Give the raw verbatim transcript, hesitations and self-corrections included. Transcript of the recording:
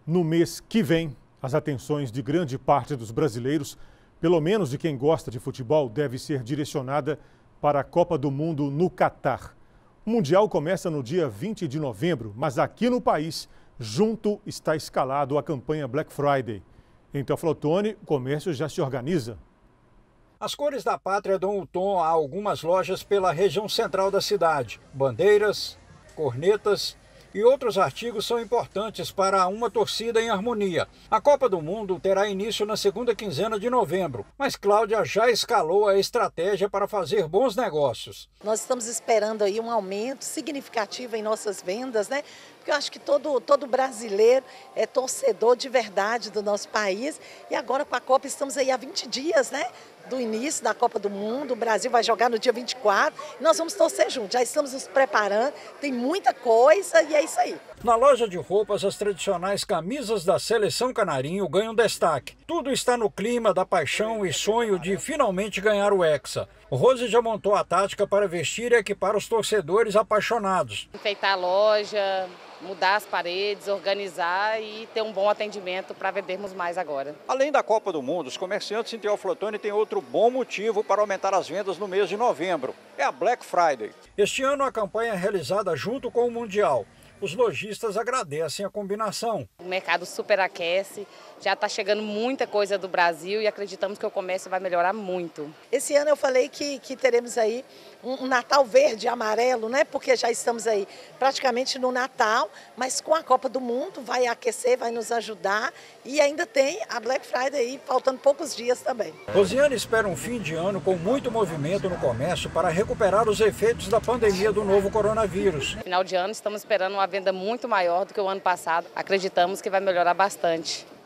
No mês que vem, as atenções de grande parte dos brasileiros, pelo menos de quem gosta de futebol, deve ser direcionada para a Copa do Mundo no Catar. O Mundial começa no dia vinte de novembro, mas aqui no país, junto está escalado a campanha Black Friday. Em Teoflotone, o comércio já se organiza. As cores da pátria dão o tom a algumas lojas pela região central da cidade. Bandeiras, cornetas e outros artigos são importantes para uma torcida em harmonia. A Copa do Mundo terá início na segunda quinzena de novembro, mas Cláudia já escalou a estratégia para fazer bons negócios. Nós estamos esperando aí um aumento significativo em nossas vendas, né? Porque eu acho que todo, todo brasileiro é torcedor de verdade do nosso país. E agora com a Copa estamos aí há vinte dias, né? Do início da Copa do Mundo, o Brasil vai jogar no dia vinte e quatro, e nós vamos torcer juntos, já estamos nos preparando, tem muita coisa e é isso aí. Na loja de roupas, as tradicionais camisas da Seleção Canarinho ganham destaque. Tudo está no clima da paixão e sonho de finalmente ganhar o Hexa. O Rose já montou a tática para vestir e equipar os torcedores apaixonados. Enfeitar a loja, mudar as paredes, organizar e ter um bom atendimento para vendermos mais agora. Além da Copa do Mundo, os comerciantes em Teoflotone têm outro bom motivo para aumentar as vendas no mês de novembro. É a Black Friday. Este ano a campanha é realizada junto com o Mundial. Os lojistas agradecem a combinação. O mercado superaquece, já está chegando muita coisa do Brasil e acreditamos que o comércio vai melhorar muito. Esse ano eu falei que, que teremos aí um, um Natal verde e amarelo, né? Porque já estamos aí praticamente no Natal, mas com a Copa do Mundo vai aquecer, vai nos ajudar e ainda tem a Black Friday aí, faltando poucos dias também. Rosiane espera um fim de ano com muito movimento no comércio para recuperar os efeitos da pandemia do novo coronavírus. Final de ano estamos esperando uma venda muito maior do que o ano passado. Acreditamos que vai melhorar bastante.